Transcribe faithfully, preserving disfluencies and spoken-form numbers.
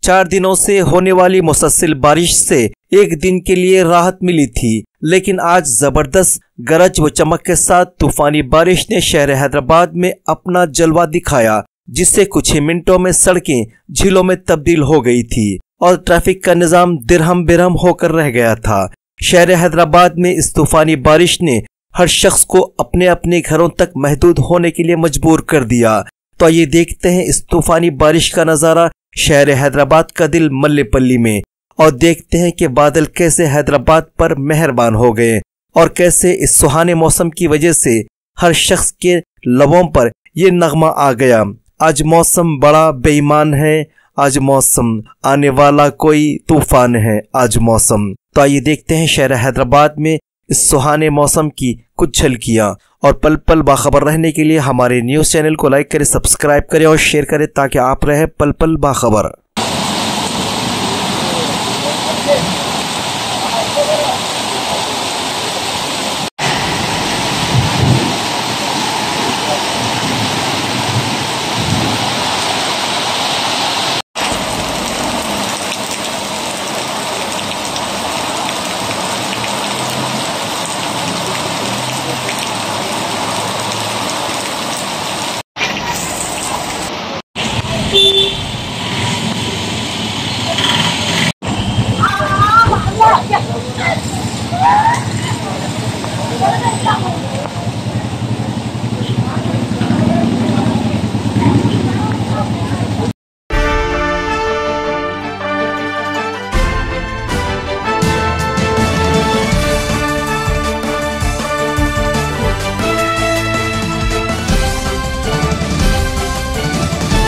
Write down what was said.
चार दिनों से होने वाली मुसलसल बारिश से एक दिन के लिए राहत मिली थी, लेकिन आज जबरदस्त गरज व चमक के साथ तूफानी बारिश ने शहर हैदराबाद में अपना जलवा दिखाया, जिससे कुछ ही मिनटों में सड़कें झीलों में तब्दील हो गई थी और ट्रैफिक का निजाम दिरहम बिरहम होकर रह गया था। शहर हैदराबाद में इस तूफानी बारिश ने हर शख्स को अपने अपने घरों तक महदूद होने के लिए मजबूर कर दिया। तो आइए देखते हैं इस तूफानी बारिश का नजारा शहर हैदराबाद का दिल मल्लेपल्ली में, और देखते हैं कि बादल कैसे हैदराबाद पर मेहरबान हो गए और कैसे इस सुहाने मौसम की वजह से हर शख्स के लबों पर यह नगमा आ गया, आज मौसम बड़ा बेईमान है, आज मौसम आने वाला कोई तूफान है, आज मौसम। तो आइए देखते हैं शहर हैदराबाद में इस सुहाने मौसम की कुछ झलकियां, और पल पल बाखबर रहने के लिए हमारे न्यूज़ चैनल को लाइक करें, सब्सक्राइब करें और शेयर करें ताकि आप रहे पल पल बाखबर।